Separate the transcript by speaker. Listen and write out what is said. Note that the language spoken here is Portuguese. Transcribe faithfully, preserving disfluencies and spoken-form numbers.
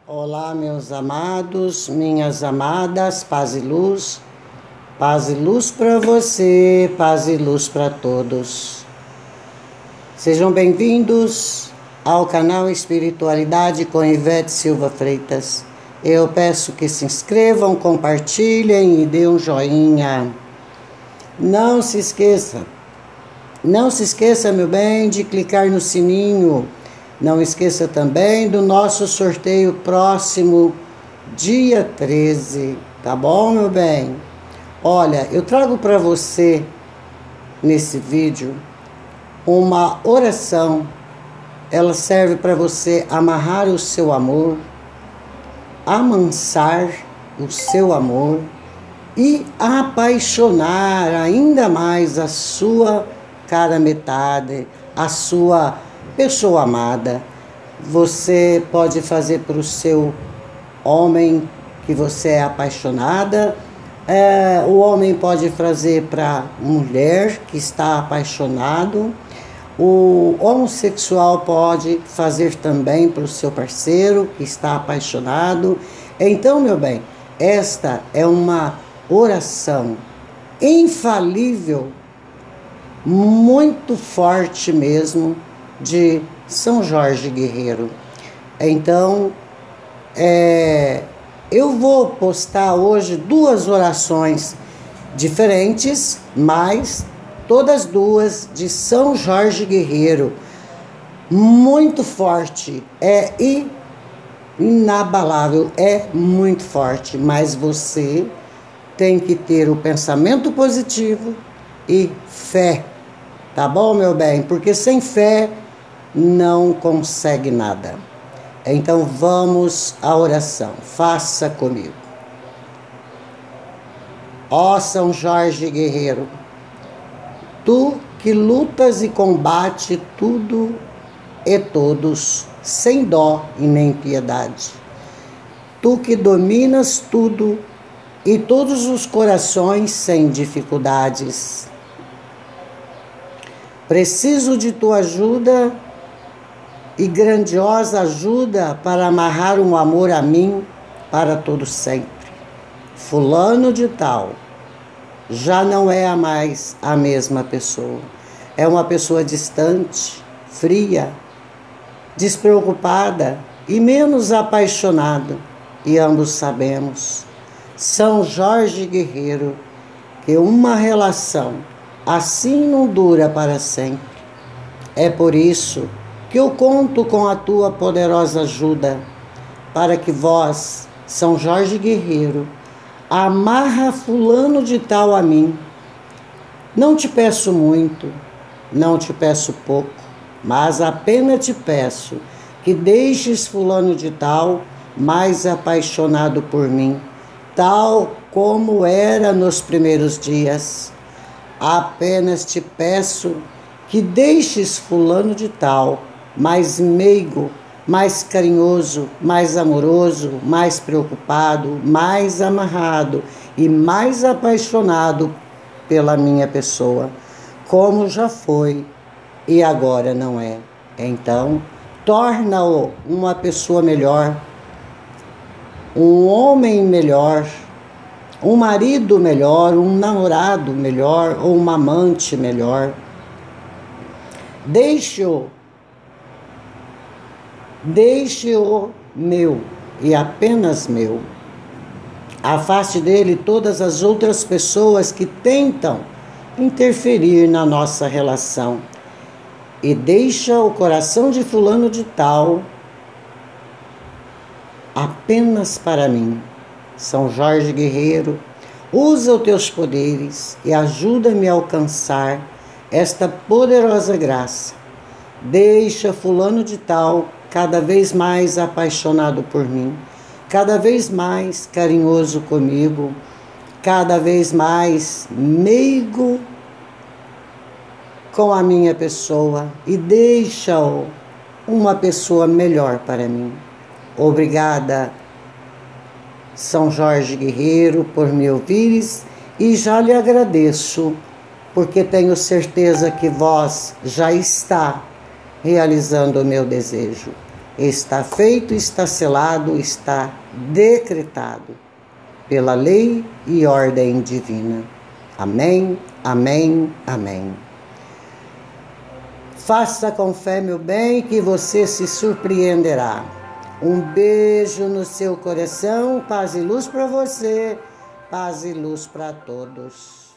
Speaker 1: Olá, meus amados, minhas amadas, paz e luz, paz e luz para você, paz e luz para todos. Sejam bem-vindos ao canal Espiritualidade com Ivete Silva Freitas. Eu peço que se inscrevam, compartilhem e dê um joinha. Não se esqueça, não se esqueça, meu bem, de clicar no sininho. Não esqueça também do nosso sorteio próximo, dia treze, tá bom, meu bem? Olha, eu trago para você, nesse vídeo, uma oração. Ela serve para você amarrar o seu amor, amansar o seu amor e apaixonar ainda mais a sua cara metade, a sua pessoa amada. Você pode fazer para o seu homem que você é apaixonada, é, o homem pode fazer para a mulher que está apaixonado, o homossexual pode fazer também para o seu parceiro que está apaixonado. Então, meu bem, esta é uma oração infalível, muito forte mesmo, de São Jorge Guerreiro. Então, é, eu vou postar hoje duas orações diferentes, mas todas duas de São Jorge Guerreiro. Muito forte, é inabalável, é muito forte, mas você tem que ter o pensamento positivo e fé, tá bom, meu bem? Porque sem fé não consegue nada. Então vamos à oração. Faça comigo. Ó São Jorge Guerreiro, tu que lutas e combate tudo e todos, sem dó e nem piedade. Tu que dominas tudo e todos os corações sem dificuldades. Preciso de tua ajuda e grandiosa ajuda para amarrar um amor a mim para todo sempre. Fulano de tal já não é mais a mesma pessoa. É uma pessoa distante, fria, despreocupada e menos apaixonada. E ambos sabemos, São Jorge Guerreiro, que uma relação assim não dura para sempre. É por isso que eu conto com a tua poderosa ajuda, para que vós, São Jorge Guerreiro, amarra fulano de tal a mim. Não te peço muito, não te peço pouco, mas apenas te peço que deixes fulano de tal mais apaixonado por mim, tal como era nos primeiros dias. Apenas te peço que deixes fulano de tal mais meigo, mais carinhoso, mais amoroso, mais preocupado, mais amarrado e mais apaixonado pela minha pessoa, como já foi e agora não é. Então, torna-o uma pessoa melhor, um homem melhor, um marido melhor, um namorado melhor ou uma amante melhor. Deixe-o, deixe-o meu e apenas meu. Afaste dele todas as outras pessoas que tentam interferir na nossa relação e deixa o coração de fulano de tal apenas para mim. São Jorge Guerreiro, usa os teus poderes e ajuda-me a alcançar esta poderosa graça. Deixa fulano de tal cada vez mais apaixonado por mim, cada vez mais carinhoso comigo, cada vez mais meigo com a minha pessoa e deixa-o uma pessoa melhor para mim. Obrigada, São Jorge Guerreiro, por me ouvires, e já lhe agradeço, porque tenho certeza que vós já está realizando o meu desejo. Está feito, está selado, está decretado pela lei e ordem divina. Amém, amém, amém. Faça com fé, meu bem, que você se surpreenderá. Um beijo no seu coração, paz e luz para você, paz e luz para todos.